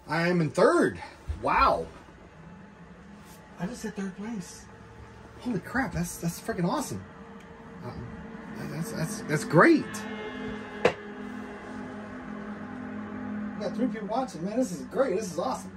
I am in third. Wow. I just hit third place. Holy crap, that's freaking awesome. That's great. We got 3 people watching, man. This is great. This is awesome.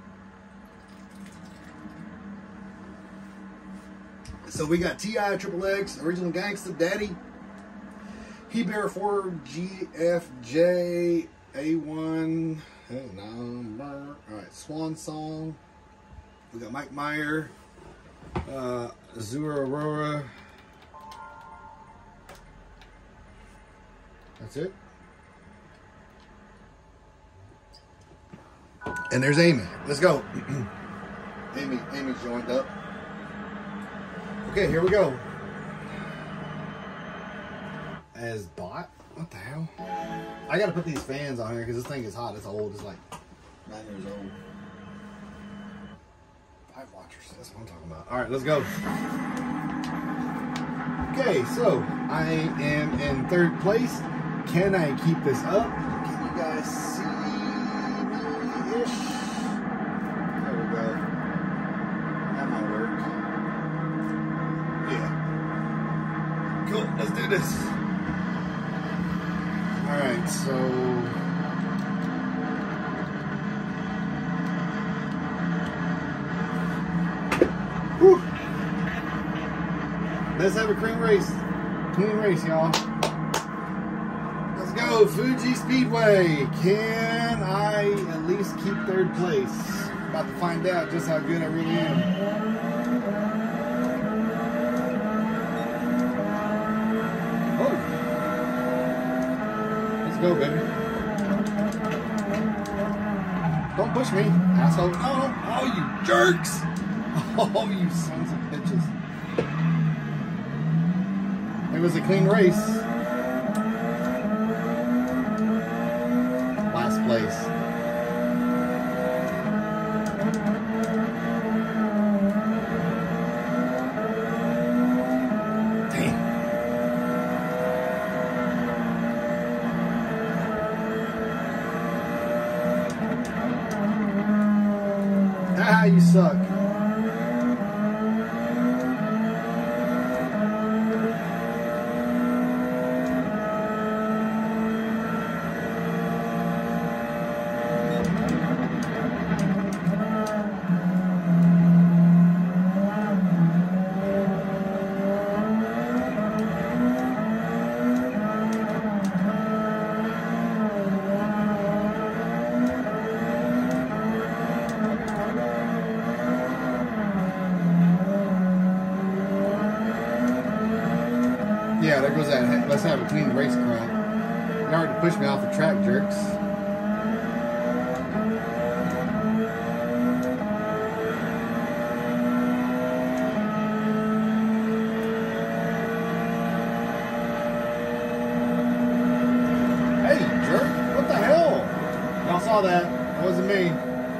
So we got T.I. Triple X, Original Gangsta, Daddy, He Bear 4, GFJ, A1, number. Alright, Swan Song. We got Mike Meyer, Azura Aurora. That's it. And there's Amy. Let's go. Amy's joined up. Okay, here we go. As bot? What the hell? I gotta put these fans on here because this thing is hot. It's old. It's like 9 years old. 5 watchers. That's what I'm talking about. Alright, let's go. Okay, so I am in third place. Can I keep this up? Can you guys see me-ish? There we go. That might work. Yeah. Cool, let's do this. Alright, so... Whew. Let's have a clean race. Clean race, y'all. Let's go, Fuji Speedway. Can I at least keep third place? About to find out just how good I really am. Oh. Let's go, baby. Don't push me, asshole. Oh, you jerks. Oh, you sons of bitches. It was a clean race. Last place. Damn. Ah, you suck. Yeah, there goes that. Let's have a clean race crowd. You already pushed me off the track, jerks. Hey, jerk! What the hell? Y'all saw that. That wasn't me.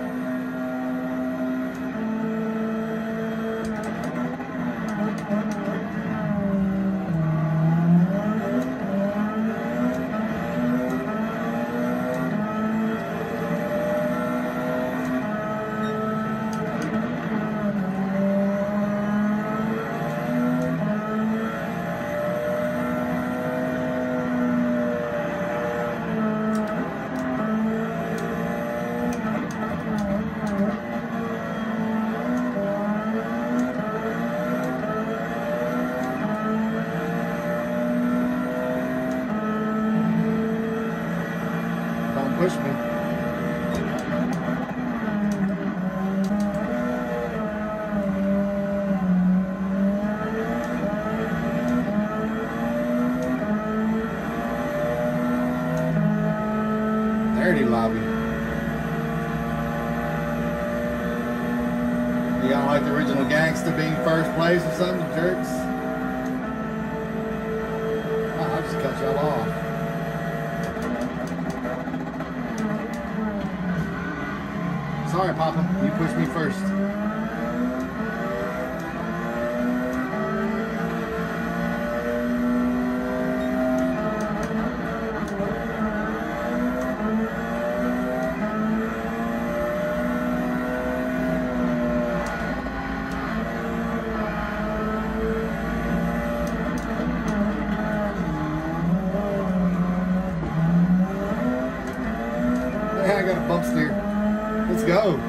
Push me. Dirty lobby. You don't like the Original Gangsta being first place or something, jerks? Oh, I just cut y'all off. Sorry, Papa. You pushed me first. I got a bump steer. Let's go.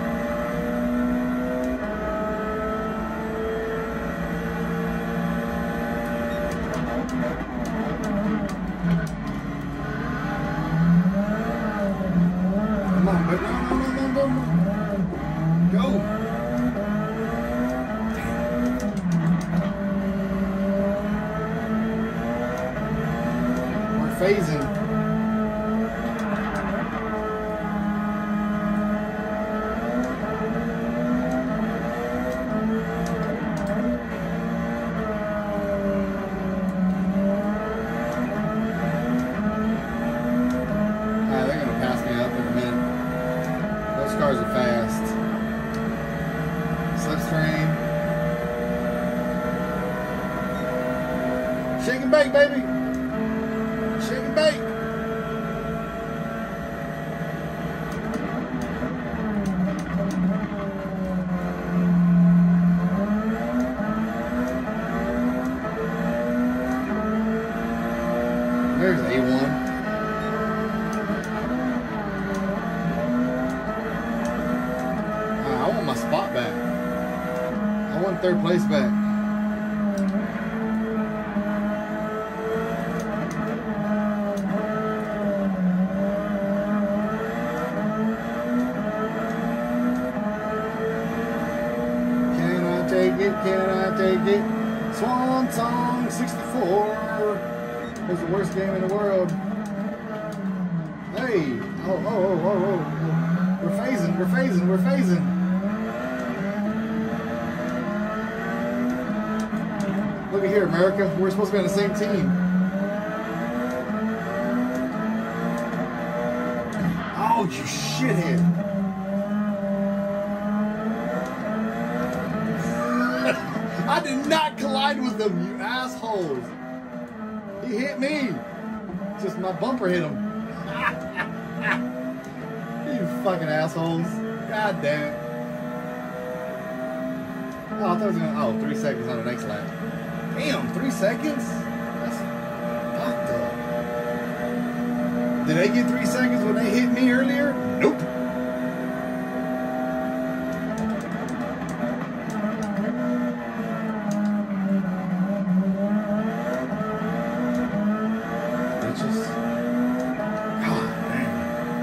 Come on, baby. No. Go. We're phasing. Cars are fast. Slipstream. Shake and bake, baby. Shake and bake. There's A1. I want my spot back. I want third place back. Can I take it? Can I take it? Swan Song 64 was the worst game in the world. Hey! Oh. We're phasing, we're phasing, we're phasing. Look at here, America. We're supposed to be on the same team. Oh, you shithead. I did not collide with them, you assholes. He hit me. Just my bumper hit him. You fucking assholes. God damn it. Oh, I thought it was gonna, 3 seconds on the next lap. Damn, 3 seconds? That's fucked up. Did they get 3 seconds when they hit me earlier? Nope. Bitches. God damn.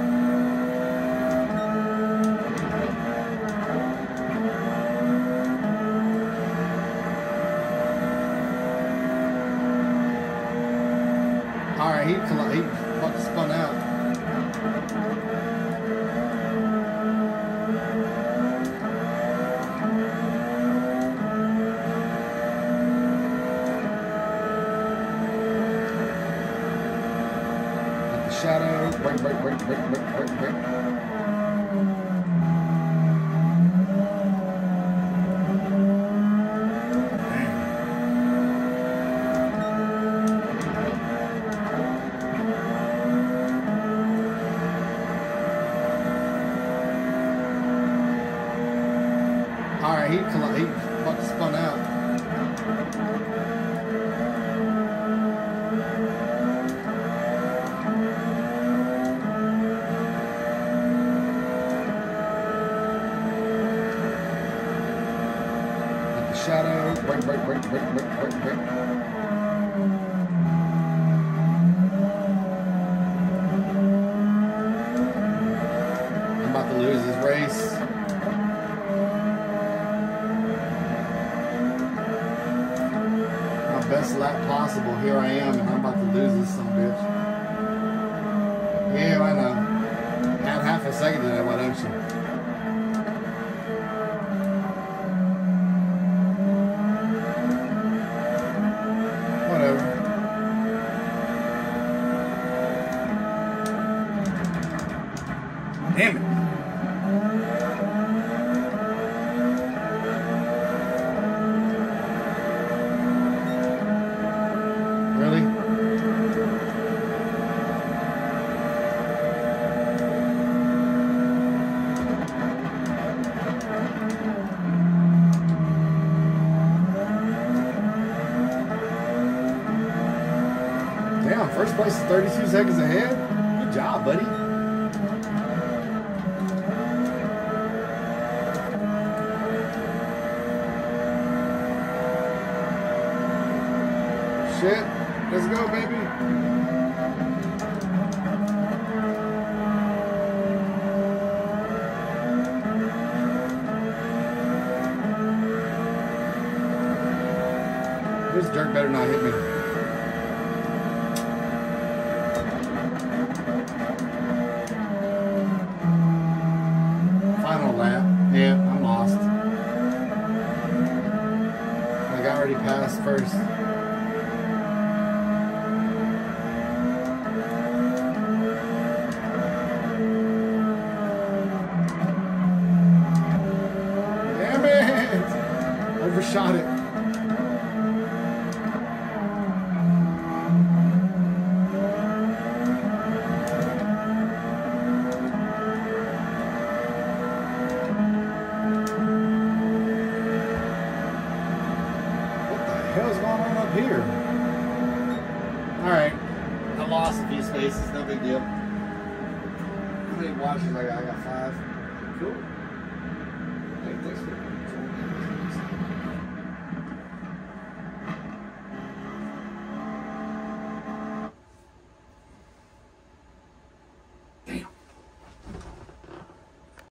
Alright, he fucking spun out. At the shadow. Break. Alright, he fucking spun out. At the shadow. Break. I'm about to lose this race. Best lap possible. Here I am, and I'm about to lose this son of a bitch. Yeah, I know. Add half a second to that, why don't you? Whatever. Damn it. Damn, first place is 32 seconds ahead. Good job, buddy. go, baby. This dirt better not hit me. Final lap. Yeah, I'm lost. Like I already passed first. Damn it! Overshot it. What the hell's going on up here? Alright. I lost a few spaces, no big deal. How many watches I got? I got 5. Cool. Hey, thanks for